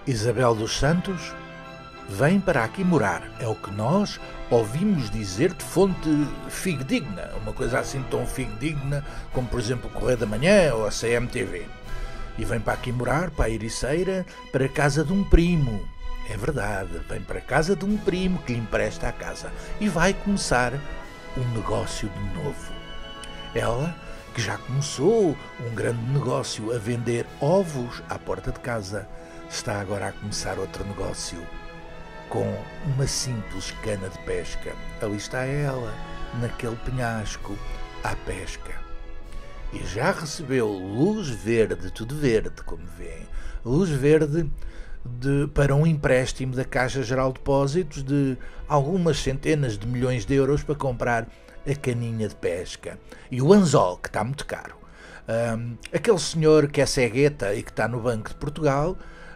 Isabel dos Santos vem para aqui morar. É o que nós ouvimos dizer de fonte fidedigna. Uma coisa assim tão fidedigna como, por exemplo, o Correio da Manhã ou a CMTV. E vem para aqui morar, para a Ericeira, para a casa de um primo. É verdade, vem para a casa de um primo que lhe empresta a casa. E vai começar um negócio de novo. Ela, que já começou um grande negócio a vender ovos à porta de casa, está agora a começar outro negócio com uma simples cana de pesca. Ali está ela, naquele penhasco, à pesca. E já recebeu luz verde, tudo verde, como veem, luz verde para um empréstimo da Caixa Geral de Depósitos de algumas centenas de milhões de euros para comprar a caninha de pesca. E o anzol, que está muito caro. Aquele senhor que é cegueta e que está no Banco de Portugal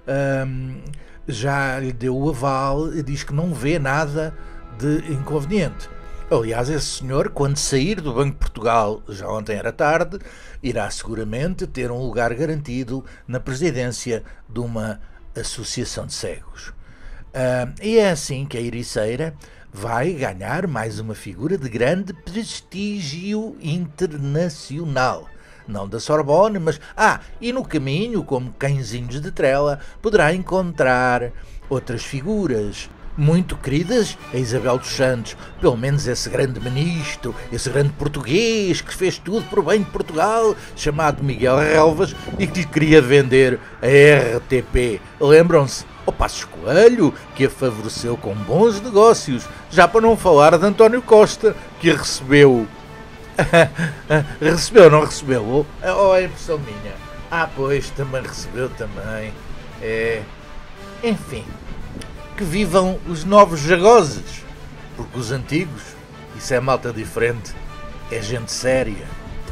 já lhe deu o aval e diz que não vê nada de inconveniente. Aliás, esse senhor, quando sair do Banco de Portugal, já ontem era tarde, irá seguramente ter um lugar garantido na presidência de uma associação de cegos. E é assim que a Ericeira vai ganhar mais uma figura de grande prestígio internacional. Não da Sorbonne, mas... e no caminho, como cãezinhos de trela, poderá encontrar outras figuras muito queridas a Isabel dos Santos, pelo menos esse grande ministro, esse grande português que fez tudo por bem de Portugal, chamado Miguel Relvas, e que lhe queria vender a RTP. Lembram-se? O Passos Coelho, que a favoreceu com bons negócios, já para não falar de António Costa, que a recebeu... recebeu ou não recebeu? Ou é impressão minha? Pois, também recebeu também. Enfim, que vivam os novos jagozes, porque os antigos, isso é malta diferente, é gente séria.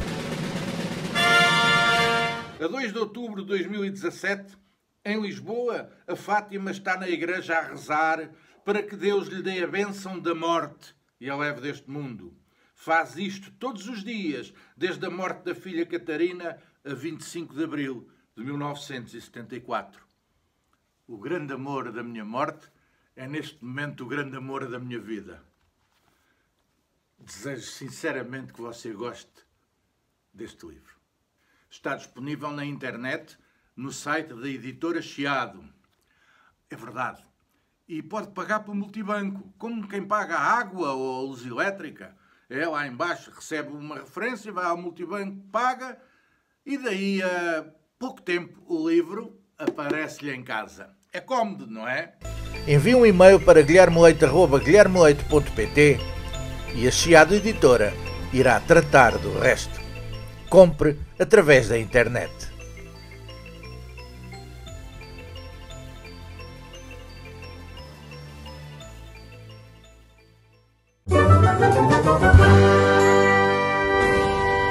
A 2 de outubro de 2017, em Lisboa, a Fátima está na igreja a rezar para que Deus lhe dê a bênção da morte e a leve deste mundo. Faz isto todos os dias, desde a morte da filha Catarina a 25 de abril de 1974. O grande amor da minha morte é neste momento o grande amor da minha vida. Desejo sinceramente que você goste deste livro. Está disponível na internet, no site da editora Chiado. É verdade. E pode pagar pelo multibanco, como quem paga a água ou a luz elétrica. Lá embaixo recebe uma referência, vai ao multibanco, paga e daí a pouco tempo o livro aparece-lhe em casa. É cómodo, não é? Envie um e-mail para guilhermeleite@guilhermeleite.pt e a Chiado Editora irá tratar do resto. Compre através da internet.